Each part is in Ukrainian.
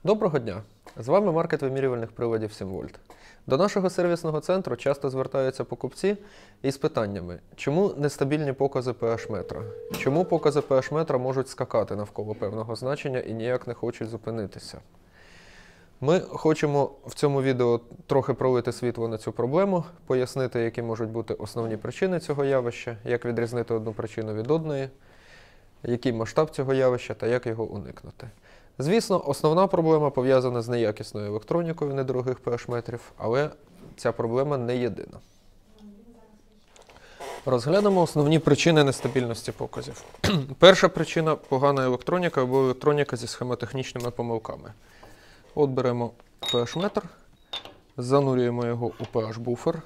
Доброго дня! З вами маркет вимірювальних приладів 7 вольт. До нашого сервісного центру часто звертаються покупці із питаннями, чому нестабільні покази pH-метра? Чому покази pH-метра можуть скакати навколо певного значення і ніяк не хочуть зупинитися? Ми хочемо в цьому відео трохи пролити світло на цю проблему, пояснити, які можуть бути основні причини цього явища, як відрізнити одну причину від одної, який масштаб цього явища та як його уникнути. Звісно, основна проблема пов'язана з неякісною електронікою недорогих pH-метрів, але ця проблема не єдина. Розглянемо основні причини нестабільності показів. Перша причина – погана електроніка або електроніка зі схемотехнічними помилками. От беремо pH-метр, занурюємо його у pH-буфер.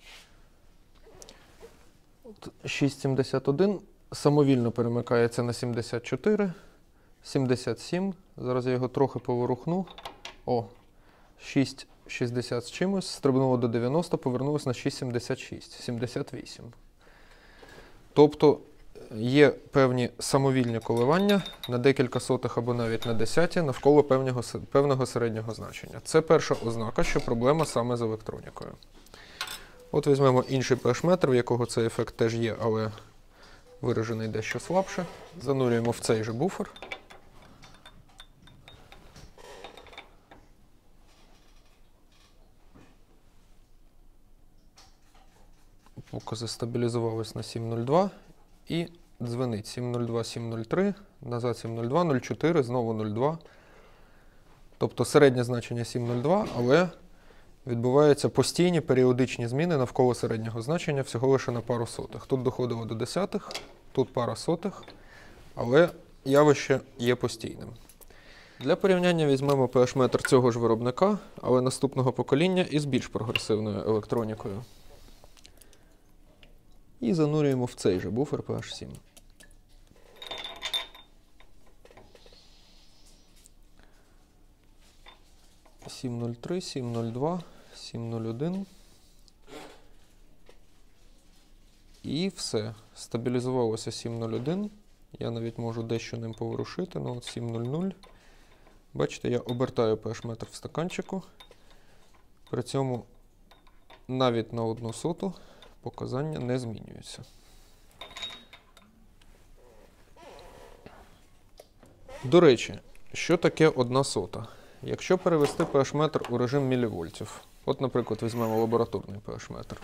6,71 самовільно перемикається на 74, 77, зараз я його трохи поворухну. О, 6,60 з чимось, стрибнуло до 90, повернулося на 6,76, 78. Тобто є певні самовільні коливання на декілька сотих або навіть на десяті навколо певного середнього значення. Це перша ознака, що проблема саме з електронікою. От візьмемо інший pH-метр, в якого цей ефект теж є, але виражений дещо слабше. Занурюємо в цей же буфер. Покази стабілізувались на 7,02 і дзвенить 7,02, 7,03, назад 7,02, 0,4, знову 0,2. Тобто середнє значення 7,02, але відбуваються постійні періодичні зміни навколо середнього значення всього лише на пару сотих. Тут доходило до десятих, тут пара сотих, але явище є постійним. Для порівняння візьмемо pH-метр цього ж виробника, але наступного покоління із більш прогресивною електронікою. І занурюємо в цей же буфер pH7. – 7,03, 7,02, 7,01. І все. Стабілізувалося 7,01. Я навіть можу дещо ним поворушити. Ну от 7,00. Бачите, я обертаю pH-метр в стаканчику. При цьому навіть на 1/100 показання не змінюються. До речі, що таке 1/100? Якщо перевести pH-метр у режим мілівольтів, от, наприклад, візьмемо лабораторний pH-метр.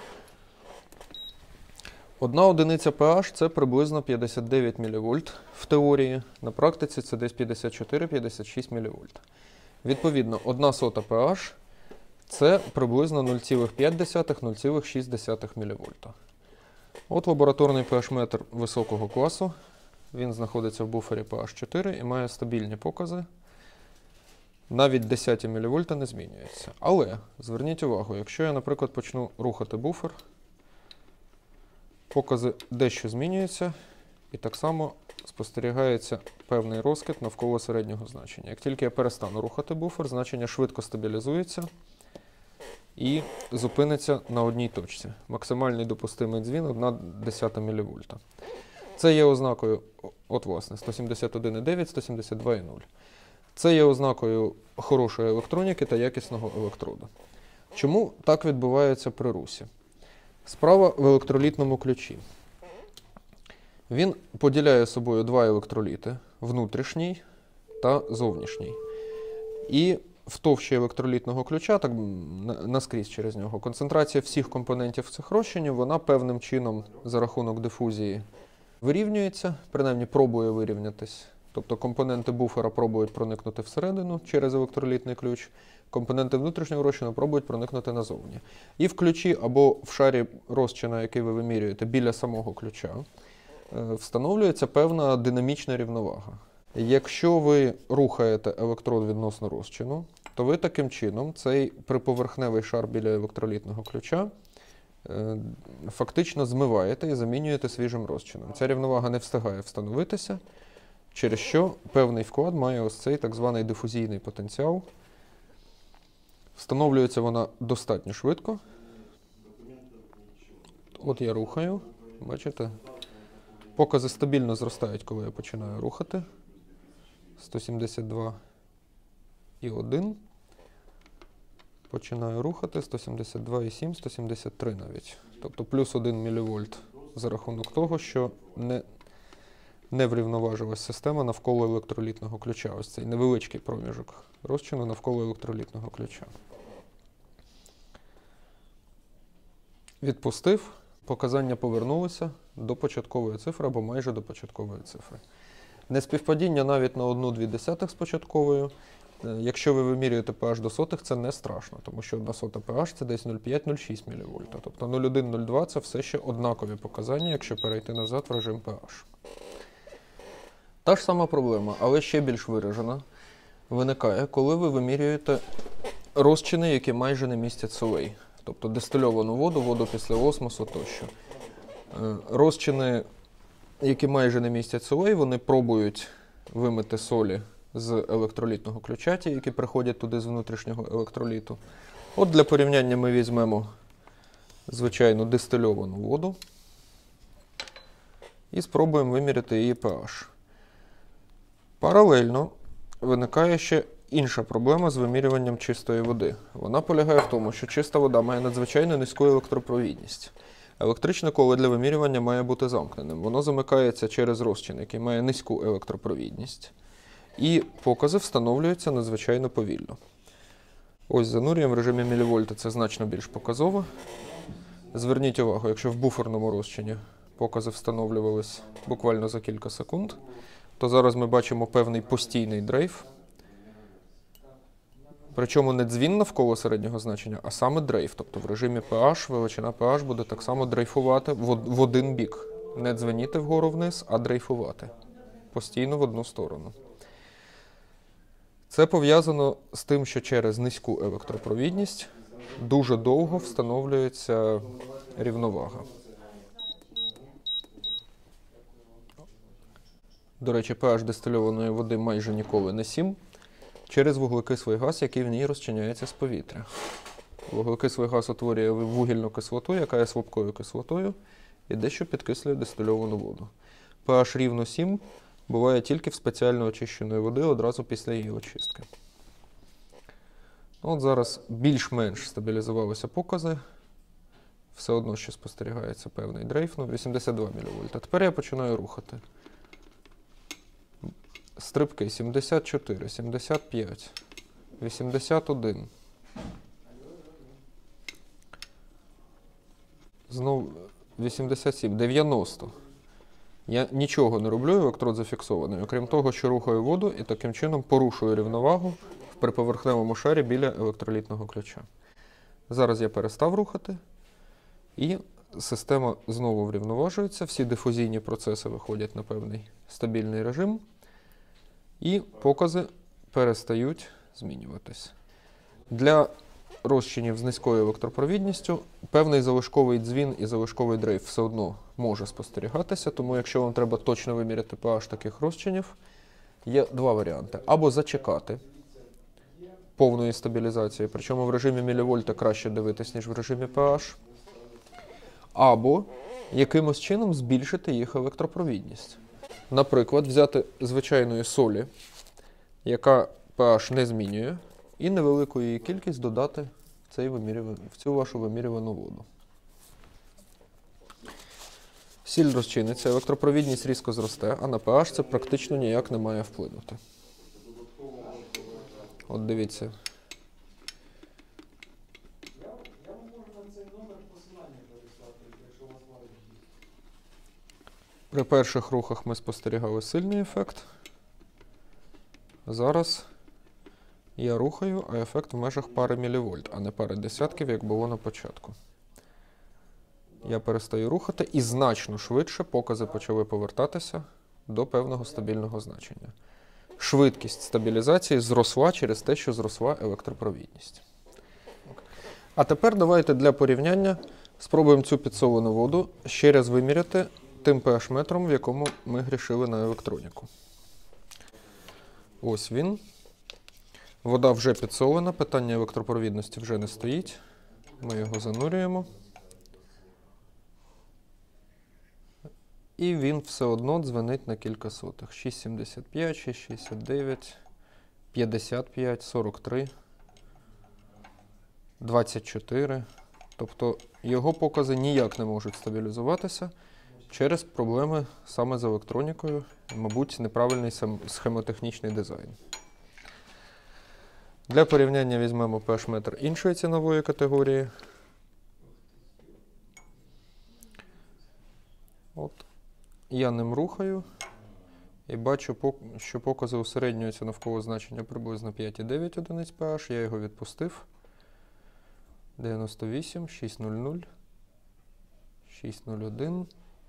1 одиниця pH – це приблизно 59 мВ в теорії, на практиці це десь 54-56 мВ. Відповідно, 1/100 pH – це приблизно 0,5-0,6 мВ. От лабораторний pH-метр високого класу, він знаходиться в буфері pH4 і має стабільні покази. Навіть 10 мВ не змінюється. Але, зверніть увагу, якщо я, наприклад, почну рухати буфер, покази дещо змінюються, і так само спостерігається певний розкид навколо середнього значення. Як тільки я перестану рухати буфер, значення швидко стабілізується і зупиниться на одній точці. Максимальний допустимий дзвін – 0,1 мВ. Це є ознакою, от власне, 171,9, 172,0. Це є ознакою хорошої електроніки та якісного електроду. Чому так відбувається при русі? Справа в електролітному ключі. Він поділяє собою два електроліти – внутрішній та зовнішній. І в товщі електролітного ключа, так наскрізь через нього, концентрація всіх компонентів цих розчинів, вона певним чином за рахунок дифузії вирівнюється, принаймні пробує вирівнятись. Тобто компоненти буфера пробують проникнути всередину через електролітний ключ, компоненти внутрішнього розчину пробують проникнути назовні. І в ключі або в шарі розчина, який ви вимірюєте біля самого ключа, встановлюється певна динамічна рівновага. Якщо ви рухаєте електрод відносно розчину, то ви таким чином цей приповерхневий шар біля електролітного ключа фактично змиваєте і замінюєте свіжим розчином. Ця рівновага не встигає встановитися, через що певний вклад має ось цей так званий дифузійний потенціал. Встановлюється вона достатньо швидко. От я рухаю, бачите? Покази стабільно зростають, коли я починаю рухати. 172. і 1. Починаю рухати 172,7, 173 навіть. Тобто плюс 1 мВ за рахунок того, що не врівноважилась система навколо електролітного ключа. Ось цей невеличкий проміжок розчину навколо електролітного ключа. Відпустив, показання повернулися до початкової цифри або майже до початкової цифри. Неспівпадіння навіть на 1,2 з початковою. Якщо ви вимірюєте pH до сотих, це не страшно, тому що 1 сота pH це десь 0,5-0,6 мВ. Тобто 0,1-0,2 це все ще однакові показання, якщо перейти назад в режим pH. Та ж сама проблема, але ще більш виражена, виникає, коли ви вимірюєте розчини, які майже не містять солей. Тобто дистильовану воду, воду після осмосу тощо. Розчини, які майже не містять солей, вони пробують вимити солі з електролітного ключа, ті, які приходять туди з внутрішнього електроліту. От для порівняння ми візьмемо звичайну дистильовану воду і спробуємо виміряти її pH. Паралельно виникає ще інша проблема з вимірюванням чистої води. Вона полягає в тому, що чиста вода має надзвичайно низьку електропровідність. Електричне коло для вимірювання має бути замкненим. Воно замикається через розчин, який має низьку електропровідність. І покази встановлюються надзвичайно повільно. Ось занурюємо в режимі мілівольта, це значно більш показово. Зверніть увагу, якщо в буферному розчині покази встановлювались буквально за кілька секунд, то зараз ми бачимо певний постійний дрейф. Причому не дзвін навколо середнього значення, а саме дрейф. Тобто в режимі pH величина pH буде так само дрейфувати в один бік. Не дзвеніти вгору-вниз, а дрейфувати. Постійно в одну сторону. Це пов'язано з тим, що через низьку електропровідність дуже довго встановлюється рівновага. До речі, pH дистильованої води майже ніколи не 7, через вуглекислий газ, який в ній розчиняється з повітря. Вуглекислий газ утворює вугільну кислоту, яка є слабкою кислотою, і дещо підкислює дистильовану воду. pH рівно 7 буває тільки в спеціально очищеної води одразу після її очистки. От зараз більш-менш стабілізувалися покази. Все одно ще спостерігається певний дрейф, 82 мВ. Тепер я починаю рухати. Стрибки 74, 75, 81. Знову 87, 90. Я нічого не роблю, електрод зафіксований, окрім того, що рухаю воду і таким чином порушую рівновагу в приповерхневому шарі біля електролітного ключа. Зараз я перестав рухати, і система знову врівноважується, всі дифузійні процеси виходять на певний стабільний режим, і покази перестають змінюватись. Для розчинів з низькою електропровідністю певний залишковий дзвін і залишковий дрейф все одно може спостерігатися, тому якщо вам треба точно виміряти pH таких розчинів, є два варіанти. Або зачекати повної стабілізації, причому в режимі мілівольта краще дивитись, ніж в режимі pH, або якимось чином збільшити їх електропровідність. Наприклад, взяти звичайної солі, яка pH не змінює, і невелику її кількість додати в цю вашу вимірювану воду. Сіль розчиниться, електропровідність різко зросте, а на pH це практично ніяк не має вплинути. От дивіться. При перших рухах ми спостерігали сильний ефект. Зараз я рухаю, а ефект в межах пари мілівольт, а не пари десятків, як було на початку. Я перестаю рухати і значно швидше покази почали повертатися до певного стабільного значення. Швидкість стабілізації зросла через те, що зросла електропровідність. А тепер давайте для порівняння спробуємо цю підсолену воду ще раз виміряти тим pH-метром, в якому ми грішили на електроніку. Ось він. Вода вже підсолена, питання електропровідності вже не стоїть. Ми його занурюємо. І він все одно дзвенить на кілька сотих. 6,75, 6,69, 55, 43, 24. Тобто його покази ніяк не можуть стабілізуватися через проблеми саме з електронікою, мабуть, неправильний схемотехнічний дизайн. Для порівняння візьмемо pH-метр іншої цінової категорії. От. Я ним рухаю і бачу, що покази у середнього цінового значення приблизно 5,9 одиниць pH. Я його відпустив. 98, 6,00, 6,01.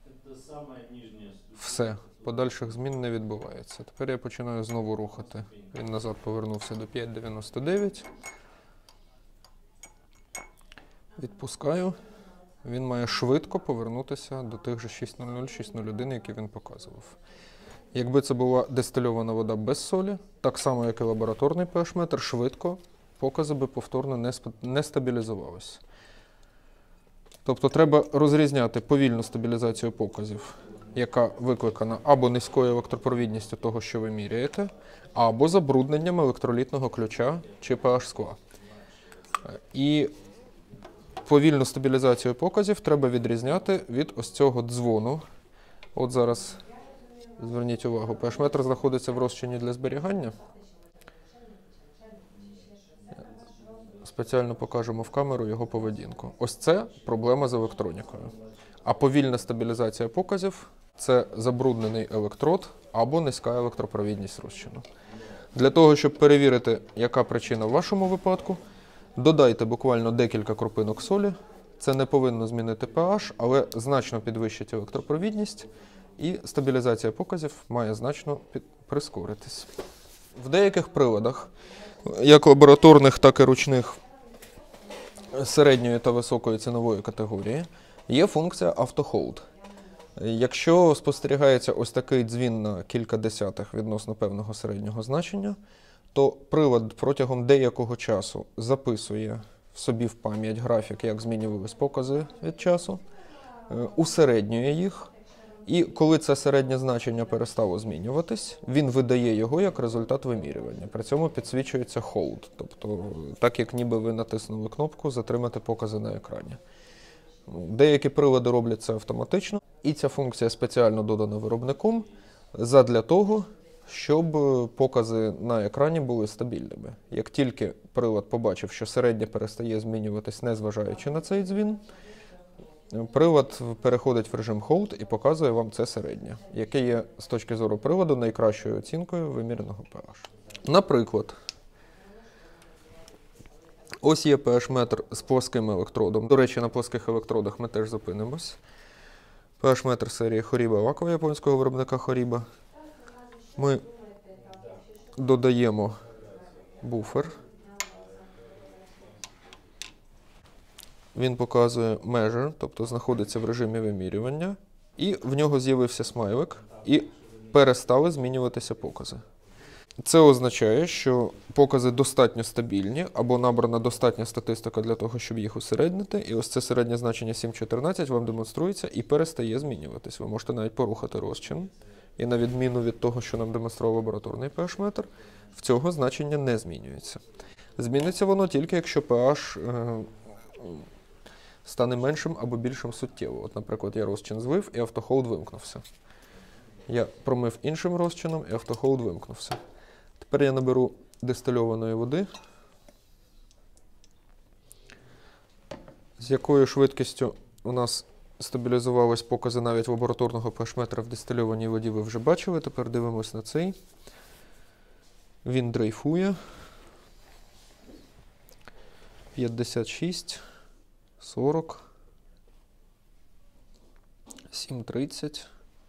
Все. Подальших змін не відбувається. Тепер я починаю знову рухати. Він назад повернувся до 5,99. Відпускаю. Він має швидко повернутися до тих же 6,00, 6,01, які він показував. Якби це була дистильована вода без солі, так само, як і лабораторний pH-метр, швидко покази би повторно не стабілізувалися. Тобто треба розрізняти повільну стабілізацію показів, яка викликана або низькою електропровідністю того, що ви міряєте, або забрудненням електролітного ключа чи pH-скла. І повільну стабілізацію показів треба відрізняти від ось цього дзвону. От зараз, зверніть увагу, pH-метр знаходиться в розчині для зберігання. Спеціально покажемо в камеру його поведінку. Ось це проблема з електронікою. А повільна стабілізація показів – це забруднений електрод або низька електропровідність розчину. Для того, щоб перевірити, яка причина в вашому випадку, додайте буквально декілька крупинок солі. Це не повинно змінити pH, але значно підвищить електропровідність, і стабілізація показів має значно прискоритись. В деяких приладах, як лабораторних, так і ручних середньої та високої цінової категорії, є функція автохолд. Якщо спостерігається ось такий дзвін на кілька десятих відносно певного середнього значення, то прилад протягом деякого часу записує собі в пам'ять графік, як змінювались покази від часу, усереднює їх, і коли це середнє значення перестало змінюватись, він видає його як результат вимірювання. При цьому підсвічується hold, тобто так, як ніби ви натиснули кнопку «Затримати покази на екрані». Деякі прилади роблять це автоматично, і ця функція спеціально додана виробником задля того, щоб покази на екрані були стабільними. Як тільки прилад побачив, що середнє перестає змінюватись, незважаючи на цей дзвін, прилад переходить в режим Hold і показує вам це середнє, яке є з точки зору приладу найкращою оцінкою виміреного pH. Наприклад, ось є pH-метр з плоским електродом. До речі, на плоских електродах ми теж зупинимось. pH-метр серії Хоріба Лакова японського виробника Хоріба. Ми додаємо буфер. Він показує measure, тобто знаходиться в режимі вимірювання, і в нього з'явився смайлик, і перестали змінюватися покази. Це означає, що покази достатньо стабільні, або набрана достатня статистика для того, щоб їх усереднити, і ось це середнє значення 7,14 вам демонструється і перестає змінюватись. Ви можете навіть порухати розчин, і на відміну від того, що нам демонстрував лабораторний pH-метр, в цього значення не змінюється. Зміниться воно тільки, якщо pH стане меншим або більшим суттєво. От, наприклад, я розчин злив, і автохолд вимкнувся. Я промив іншим розчином, і автохолд вимкнувся. Тепер я наберу дистильованої води, з якою швидкістю у нас стабілізувались покази навіть лабораторного pH-метра в дистильованій воді, ви вже бачили. Тепер дивимось на цей. Він дрейфує. 56, 40, 7,30,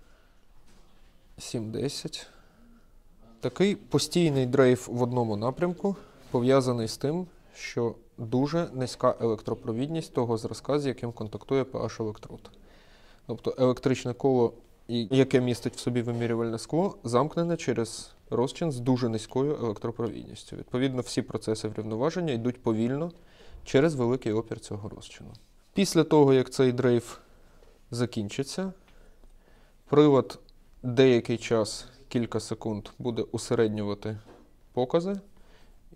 7,10. Такий постійний дрейф в одному напрямку пов'язаний з тим, що дуже низька електропровідність того зразка, з яким контактує pH-електрод. Тобто електричне коло, яке містить в собі вимірювальне скло, замкнене через розчин з дуже низькою електропровідністю. Відповідно, всі процеси врівноваження йдуть повільно через великий опір цього розчину. Після того, як цей дрейф закінчиться, прилад деякий час, кілька секунд, буде усереднювати покази,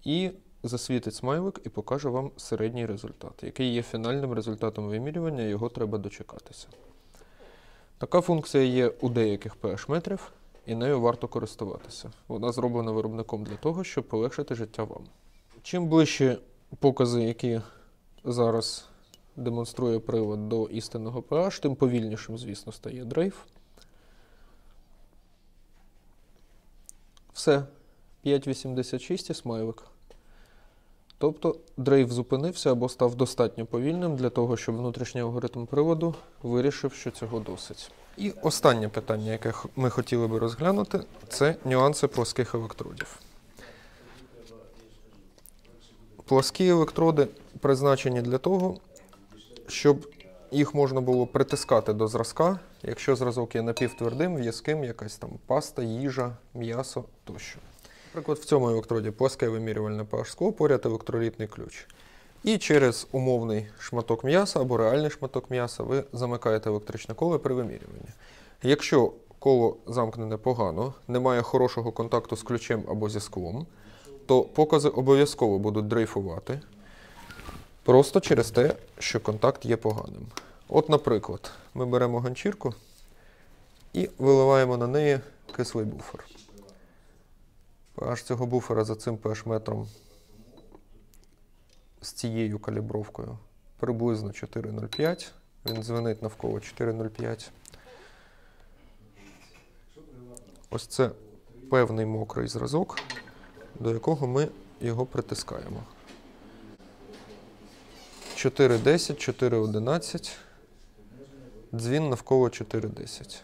і засвітить смайлик і покаже вам середній результат. Який є фінальним результатом вимірювання, його треба дочекатися. Така функція є у деяких pH-метрів, і нею варто користуватися. Вона зроблена виробником для того, щоб полегшити життя вам. Чим ближче покази, які зараз демонструє прилад до істинного pH, тим повільнішим, звісно, стає дрейф. Все. 5,86 і смайлик. Тобто дрейф зупинився або став достатньо повільним для того, щоб внутрішній алгоритм приводу вирішив, що цього досить. І останнє питання, яке ми хотіли би розглянути, це нюанси плоских електродів. Плоскі електроди призначені для того, щоб їх можна було притискати до зразка, якщо зразок є напівтвердим, в'язким, якась там паста, їжа, м'ясо тощо. Наприклад, в цьому електроді плоске вимірювальне pH-скло, поряд електролітний ключ. І через умовний шматок м'яса або реальний шматок м'яса ви замикаєте електричне коло при вимірюванні. Якщо коло замкнене погано, немає хорошого контакту з ключем або зі склом, то покази обов'язково будуть дрейфувати, просто через те, що контакт є поганим. От, наприклад, ми беремо ганчірку і виливаємо на неї кислий буфер. pH цього буфера за цим pH-метром з цією калібровкою приблизно 4,05. Він дзвенить навколо 4,05. Ось це певний мокрий зразок, до якого ми його притискаємо. 4,10, 4,11. Дзвін навколо 4,10.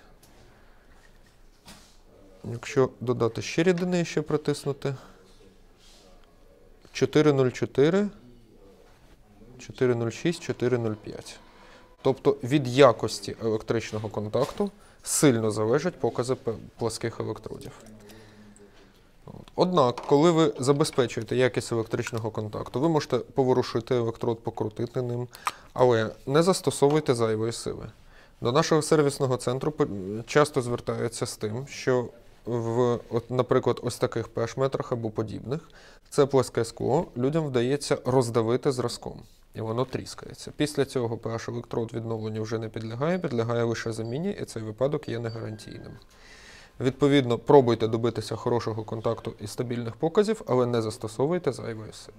Якщо додати ще рідини і ще притиснути, 4,04, 4,06, 4,05. Тобто від якості електричного контакту сильно залежать покази плоских електродів. Однак, коли ви забезпечуєте якість електричного контакту, ви можете поворушити електрод, покрутити ним, але не застосовуйте зайвої сили. До нашого сервісного центру часто звертаються з тим, що наприклад, ось таких pH-метрах або подібних, це плоске скло людям вдається роздавити зразком, і воно тріскається. Після цього pH-електрод відновленню вже не підлягає лише заміні, і цей випадок є негарантійним. Відповідно, пробуйте добитися хорошого контакту і стабільних показів, але не застосовуйте зайвої сили.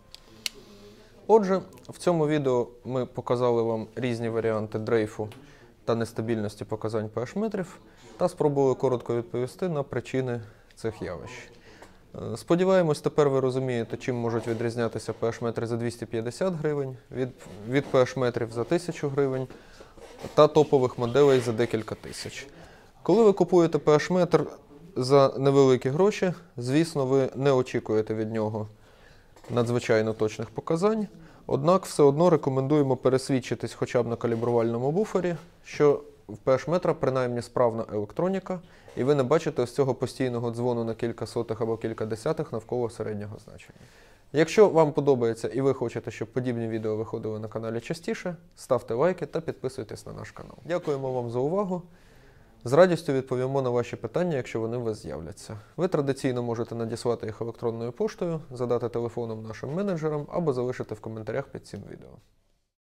Отже, в цьому відео ми показали вам різні варіанти дрейфу та нестабільності показань pH-метрів та спробували коротко відповісти на причини цих явищ. Сподіваємось, тепер ви розумієте, чим можуть відрізнятися pH-метри за 250 гривень від pH-метрів за 1000 гривень та топових моделей за декілька тисяч. Коли ви купуєте pH-метр за невеликі гроші, звісно, ви не очікуєте від нього надзвичайно точних показань, однак все одно рекомендуємо пересвідчитись хоча б на калібрувальному буфері, що в pH-метра принаймні справна електроніка, і ви не бачите ось цього постійного дзвону на кілька сотих або кілька десятих навколо середнього значення. Якщо вам подобається і ви хочете, щоб подібні відео виходили на каналі частіше, ставте лайки та підписуйтесь на наш канал. Дякуємо вам за увагу. З радістю відповімо на ваші питання, якщо вони у вас з'являться. Ви традиційно можете надіслати їх електронною поштою, задати телефоном нашим менеджерам або залишити в коментарях під цим відео.